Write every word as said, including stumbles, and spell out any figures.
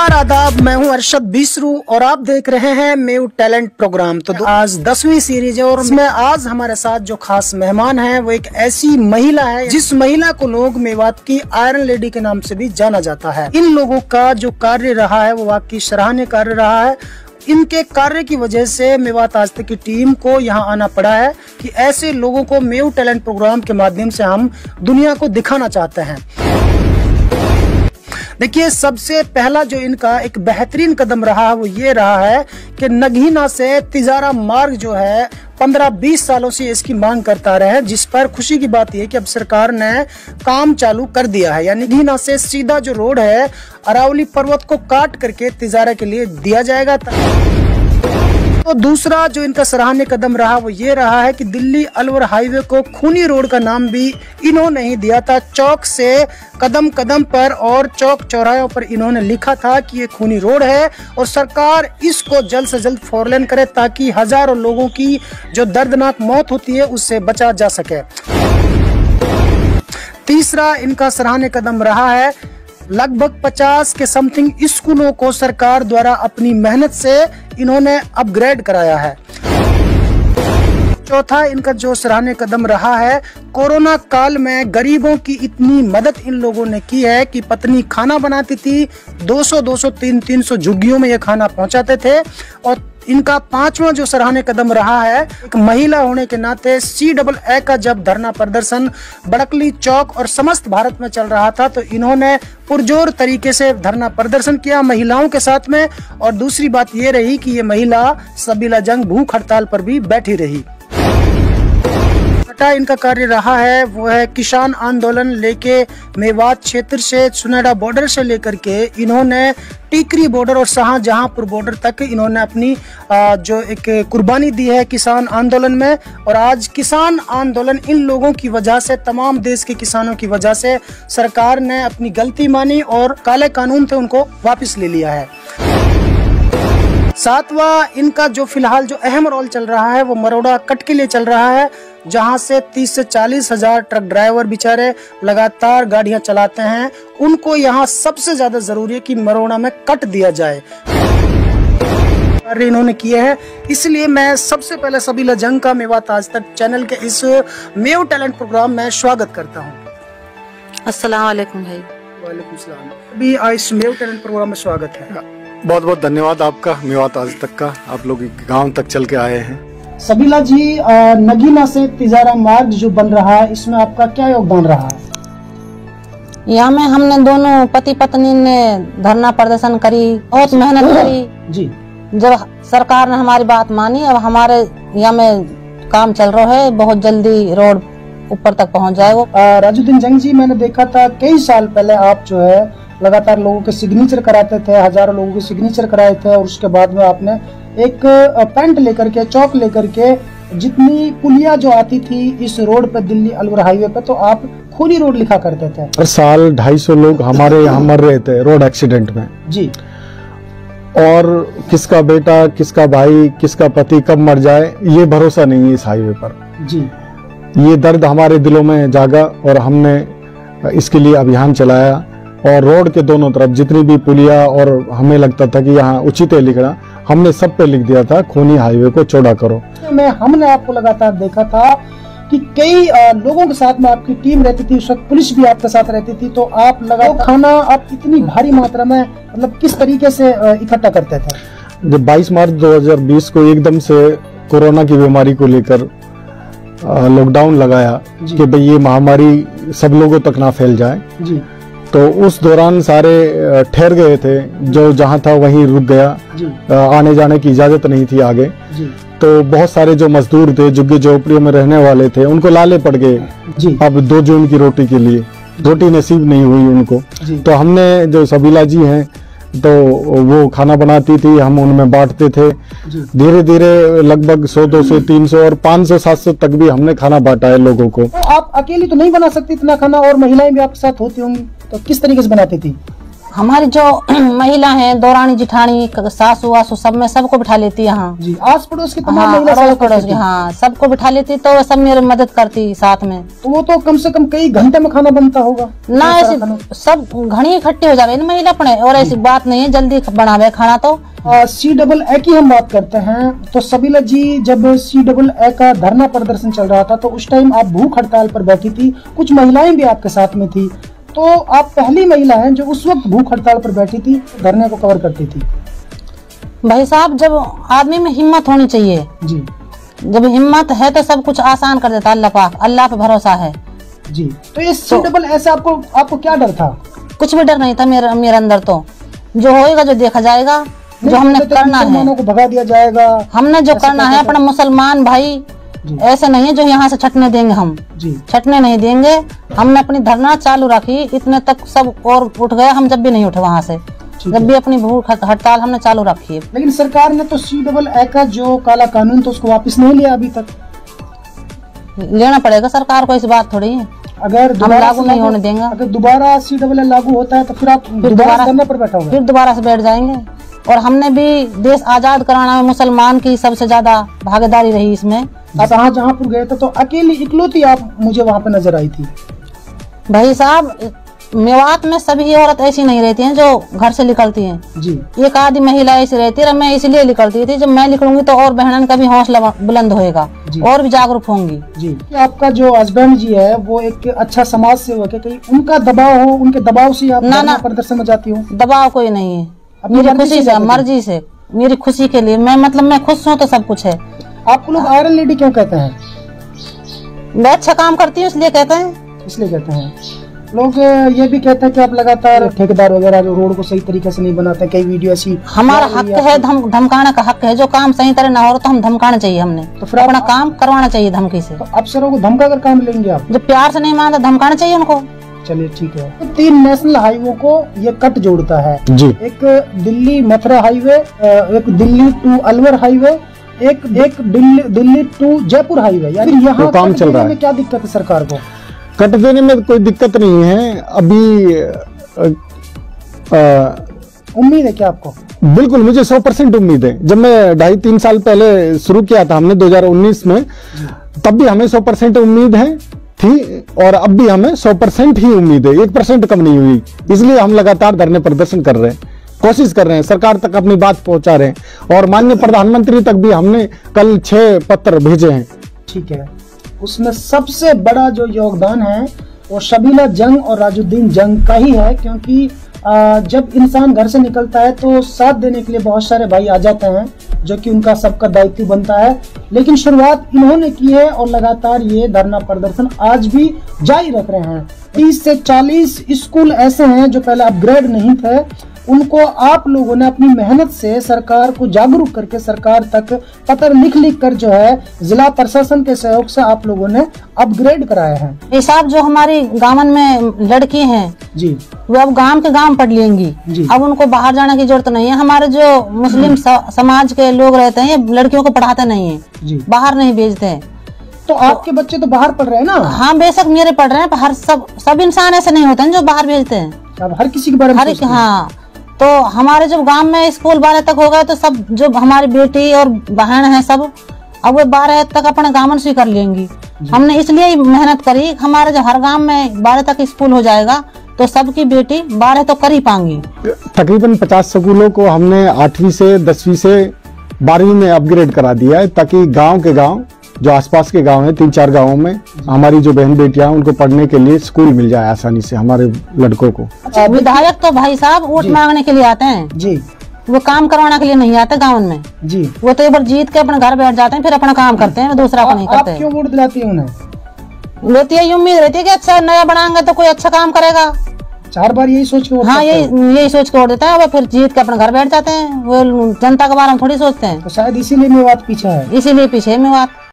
नमस्कार आदाब, मैं हूं अरशद बीसरू और आप देख रहे हैं मेव टैलेंट प्रोग्राम। तो आज दसवीं सीरीज है और इसमें आज हमारे साथ जो खास मेहमान है वो एक ऐसी महिला है जिस महिला को लोग मेवात की आयरन लेडी के नाम से भी जाना जाता है। इन लोगों का जो कार्य रहा है वो वाकई सराहनीय कार्य रहा है। इनके कार्य की वजह से मेवात आज तक की टीम को यहाँ आना पड़ा है कि ऐसे लोगों को मेव टैलेंट प्रोग्राम के माध्यम से हम दुनिया को दिखाना चाहते हैं। देखिए, सबसे पहला जो इनका एक बेहतरीन कदम रहा वो ये रहा है कि नगीना से तिजारा मार्ग जो है पंद्रह बीस सालों से इसकी मांग करता रहे हैं, जिस पर खुशी की बात यह कि अब सरकार ने काम चालू कर दिया है। यानी नगीना से सीधा जो रोड है अरावली पर्वत को काट करके तिजारा के लिए दिया जाएगा। तो दूसरा जो इनका सराहनीय कदम रहा वो ये रहा है कि दिल्ली अलवर हाईवे को खूनी रोड का नाम भी इन्होंने ही दिया था। चौक से कदम कदम पर और चौक चौराहों पर इन्होंने लिखा था कि ये खूनी रोड है और सरकार इसको जल्द से जल्द फोर लेन करे ताकि हजारों लोगों की जो दर्दनाक मौत होती है उससे बचा जा सके। तीसरा इनका सराहनीय कदम रहा है, लगभग पचास के समथिंग स्कूलों को सरकार द्वारा अपनी मेहनत से इन्होंने अपग्रेड कराया है। चौथा इनका जो सराहनीय कदम रहा है, कोरोना काल में गरीबों की इतनी मदद इन लोगों ने की है कि पत्नी खाना बनाती थी, दो सौ दो सौ तीन तीन सौ झुग्गियों में ये खाना पहुंचाते थे। और इनका पांचवा जो सराहनीय कदम रहा है, एक महिला होने के नाते सी डबल ए का जब धरना प्रदर्शन बड़कली चौक और समस्त भारत में चल रहा था तो इन्होंने पुरजोर तरीके से धरना प्रदर्शन किया महिलाओं के साथ में। और दूसरी बात ये रही कि ये महिला सबीला जंग भूख हड़ताल पर भी बैठी रही। इनका कार्य रहा है वो है किसान आंदोलन लेके मेवात क्षेत्र से सुनेडा बॉर्डर से लेकर के इन्होंने टीकरी बॉर्डर और शाहजहांपुर बॉर्डर तक इन्होंने अपनी जो एक कुर्बानी दी है किसान आंदोलन में। और आज किसान आंदोलन इन लोगों की वजह से, तमाम देश के किसानों की वजह से सरकार ने अपनी गलती मानी और काले कानून थे उनको वापस ले लिया है। सातवां इनका जो फिलहाल जो अहम रोल चल रहा है वो मरोड़ा कट के लिए चल रहा है, जहां से तीस से चालीस हजार ट्रक ड्राइवर बेचारे लगातार गाड़ियां चलाते हैं। उनको यहां सबसे ज्यादा जरूरी है कि मरोड़ा में कट दिया जाए, इन्होंने किए हैं। इसलिए मैं सबसे पहले सबीला जंग का मेवात आज तक चैनल के इस मेव टैलेंट प्रोग्राम में स्वागत करता हूँ। अस्सलाम वालेकुम भाई। वालेकुम सलाम। अभी इस मेव टैलेंट प्रोग्राम में स्वागत है। बहुत बहुत धन्यवाद आपका मेवात आज तक का, आप लोग गांव तक चल के आए हैं। सबीला जी, नगीना से तिजारा मार्ग जो बन रहा है इसमें आपका क्या योगदान रहा है? यहाँ में हमने दोनों पति पत्नी ने धरना प्रदर्शन करी, बहुत मेहनत करी जी। जब सरकार ने हमारी बात मानी, अब हमारे यहाँ में काम चल रहा है, बहुत जल्दी रोड ऊपर तक पहुँच जाएगा। राजुद्दीन जंग जी, मैंने देखा था कई साल पहले आप जो है लगातार लोगों के सिग्नेचर कराते थे, हजारों लोगों के सिग्नेचर कराए थे और उसके बाद में आपने एक पेंट लेकर के, चौक लेकर के, जितनी पुलिया जो आती थी इस रोड पे दिल्ली अलवर हाईवे पे, तो आप खूनी रोड लिखा करते थे। हर साल ढाई सौ लोग हमारे यहाँ मर रहे थे रोड एक्सीडेंट में जी। और किसका बेटा, किसका भाई, किसका पति कब मर जाए ये भरोसा नहीं है इस हाईवे पर जी। ये दर्द हमारे दिलों में जागा और हमने इसके लिए अभियान चलाया और रोड के दोनों तरफ जितनी भी पुलिया, और हमें लगता था कि यहाँ उचित है लिखना, हमने सब पे लिख दिया था खूनी हाईवे को चौड़ा करो। मैं हमने आपको लगातार देखा था कि कई लोगों के साथ में आपकी टीम रहती थी, उस वक्त पुलिस भी आपके साथ रहती थी, तो आप लगातार खाना आप इतनी भारी मात्रा में मतलब किस तरीके से इकट्ठा करते थे? जब बाईस मार्च दो हजार बीस को एकदम से कोरोना की बीमारी को लेकर लॉकडाउन लगाया कि भाई ये महामारी सब लोगों तक ना फैल जाए जी, तो उस दौरान सारे ठहर गए थे, जो जहां था वहीं रुक गया, आने जाने की इजाजत नहीं थी आगे जी। तो बहुत सारे जो मजदूर थे, झुग्गी झोपड़ियों में रहने वाले थे, उनको लाले पड़ गए जी। अब दो जून की रोटी के लिए रोटी नसीब नहीं हुई उनको, तो हमने जो सबीला जी हैं तो वो खाना बनाती थी, हम उनमें बांटते थे। धीरे धीरे लगभग सौ दो सौ तीन सौ और पाँच सौ सात सौ तक भी हमने खाना बांटा है लोगों को। तो आप अकेली तो नहीं बना सकती इतना खाना, और महिलाएं भी आपके साथ होती होंगी, तो किस तरीके से बनाती थी? हमारी जो महिला है, दौरानी जिठानी सासू वासू सब में सबको बिठा लेती है यहाँ जी। आस पड़ोस की तमाम हाँ, महिला अड़ोस पड़ोस की, हाँ सबको बिठा लेती, तो वो सब मेरी मदद करती साथ में। तो वो तो कम से कम कई घंटे में खाना बनता होगा ना, ऐसी सब घनी इकट्ठी हो जावे महिला पड़े, और ऐसी बात नहीं है, जल्दी बनावे खाना। तो सी डबल ए की हम बात करते हैं तो सबीला जी, जब सी डबल ए का धरना प्रदर्शन चल रहा था तो उस टाइम आप भूख हड़ताल पर बैठी थी, कुछ महिलाएं भी आपके साथ में थी, तो आप पहली महिला हैं जो उस वक्त भूख हड़ताल पर बैठी थी, धरने को कवर करती थी। भाई साहब, जब आदमी में हिम्मत होनी चाहिए जी, जब हिम्मत है तो सब कुछ आसान कर देता अल्लाह पाक, अल्लाह पे भरोसा है जी। तो इस सी डबल ए से आपको आपको क्या डर था? कुछ भी डर नहीं था मेरे मेरे अंदर, तो जो होएगा जो देखा जाएगा, जो हमने करना है को भगा दिया जाएगा, हमने जो करना है अपना मुसलमान भाई, ऐसे नहीं है जो यहाँ से छटने देंगे, हम जी छटने नहीं देंगे। हमने अपनी धरना चालू रखी, इतने तक सब और उठ गए, हम जब भी नहीं उठे वहाँ से, जब भी अपनी भूख हड़ताल हमने चालू रखी है। लेकिन सरकार ने तो सी डबल ए का जो काला कानून तो उसको वापस नहीं लिया अभी तक। लेना पड़ेगा सरकार को, इस बात थोड़ी है, अगर हम लागू नहीं होने देंगे। अगर दोबारा सी डबल ए लागू होता है तो फिर आप दोबारा धरने पर बैठोगे? फिर दोबारा से बैठ जाएंगे। और हमने भी देश आजाद कराना में मुसलमान की सबसे ज्यादा भागीदारी रही इसमें। आप शाहजहांपुर गए थे तो अकेली इकलौती आप मुझे वहाँ पे नजर आई थी। भाई साहब, मेवात में सभी औरत ऐसी नहीं रहती हैं जो घर से निकलती हैं जी, एक आधी महिला ऐसी रहती है। मैं इसलिए निकलती थी, जब मैं निकलूंगी तो और बहनन का भी हौसला बुलंद होएगा और भी जागरूक होंगी जी। आपका जो हस्बैंड जी है वो एक अच्छा समाज सेवक है, कहीं उनका दबाव हो, उनके दबाव से आप ना ना प्रदर्शन में जाती हूँ? दबाव कोई नहीं है, मेरी खुशी से, मर्जी से, मेरी खुशी के लिए। मैं मतलब मैं खुश हूँ तो सब कुछ है। आपको लोग आयरन लेडी क्यों कहते हैं? मैं अच्छा काम करती हूँ इसलिए कहते हैं। इसलिए कहते हैं लोग। ये भी कहते हैं कि आप लगातार ठेकेदार वगैरह जो रोड को सही तरीके से नहीं बनाते, कई वीडियो ऐसी। हमारा हक है, धम धमकाने का हक है, जो काम सही तरह ना हो तो हम धमकाना चाहिए, हमने तो फिर अपना काम करवाना चाहिए धमकी से। तो अफसरों को धमका कर काम लेंगे आप? जो प्यार से नहीं मानते धमकाना चाहिए उनको। चलिए ठीक है। तो तीन नेशनल हाईवे को ये कट जोड़ता है जी। एक दिल्ली मथुरा हाईवे, एक दिल्ली टू अलवर हाईवे, एक एक दिल्ली दिल्ली टू जयपुर हाईवे। यानी यहाँ काम चल रहा है। क्या दिक्कत है सरकार को? कट देने में कोई दिक्कत नहीं है अभी। उम्मीद है क्या आपको? बिल्कुल, मुझे सौ परसेंट उम्मीद है। जब मैं ढाई तीन साल पहले शुरू किया था हमने दो हज़ार उन्नीस में, तब भी हमें सौ परसेंट उम्मीद है थी, और अब भी हमें सौ परसेंट ही उम्मीद है, एक परसेंट कम नहीं हुई। इसलिए हम लगातार धरने प्रदर्शन कर रहे हैं, कोशिश कर रहे हैं, सरकार तक अपनी बात पहुंचा रहे हैं, और माननीय प्रधानमंत्री तक भी हमने कल छह पत्र भेजे हैं। ठीक है। उसमें सबसे बड़ा जो योगदान है वो शबीला जंग और राजुद्दीन जंग का ही है, क्योंकि जब इंसान घर से निकलता है तो साथ देने के लिए बहुत सारे भाई आ जाते हैं, जो कि उनका सबका दायित्व बनता है। लेकिन शुरुआत इन्होंने की है और लगातार ये धरना प्रदर्शन आज भी जारी रख रहे हैं। तीस से चालीस स्कूल ऐसे हैं जो पहले अपग्रेड नहीं थे, उनको आप लोगों ने अपनी मेहनत से सरकार को जागरूक करके सरकार तक पत्र लिख लिख कर जो है जिला प्रशासन के सहयोग से आप लोगों ने अपग्रेड कराया है। ये साहब जो हमारी गांवन में लड़की हैं जी, वो अब गांव के गांव पढ़ लेंगी, अब उनको बाहर जाने की जरूरत नहीं है। हमारे जो मुस्लिम समाज के लोग रहते हैं ये लड़कियों को पढ़ाते नहीं है, बाहर नहीं भेजते हैं। तो आपके बच्चे तो बाहर पढ़ रहे हैं ना? हाँ बेशक मेरे पढ़ रहे हैं, हर सब सब इंसान ऐसे नहीं होते हैं जो बाहर भेजते हैं। अब हर किसी के बारे में हर एक, हाँ। तो हमारे जब गांव में स्कूल बारह तक हो गए तो सब जो हमारी बेटी और बहन है सब अब वो बारह तक अपने गांव से कर लेंगी। हमने इसलिए मेहनत करी, हमारे जो हर गांव में बारह तक स्कूल हो जाएगा तो सबकी बेटी बारह तो कर ही पाएंगी। तकरीबन पचास स्कूलों को हमने आठवीं से दसवीं से बारहवीं में अपग्रेड करा दिया है, ताकि गांव के गांव जो आसपास के गांव हैं, तीन चार गांवों में हमारी जो बहन बेटियां हैं उनको पढ़ने के लिए स्कूल मिल जाए आसानी से हमारे लड़कों को। अच्छा, विधायक तो भाई साहब वोट मांगने के लिए आते हैं जी, वो काम करवाने के लिए नहीं आते गाँव में जी। वो तो एक बार जीत के अपने घर बैठ जाते हैं, फिर अपना काम करते हैं, दूसरा को नहीं करते। आप क्यों वोट दिलाती है उन्हें? लेती है उम्मीद रहती है कि अच्छा नया बनाएंगे तो कोई अच्छा काम करेगा, चार बार यही सोच के वोट हाँ यही यही सोच के वोट देते हैं, वो फिर जीत के अपने घर बैठ जाते हैं, वो जनता के बारे में थोड़ी सोचते हैं। तो शायद इसीलिए मेवात पीछे है, इसीलिए पीछे मेवात।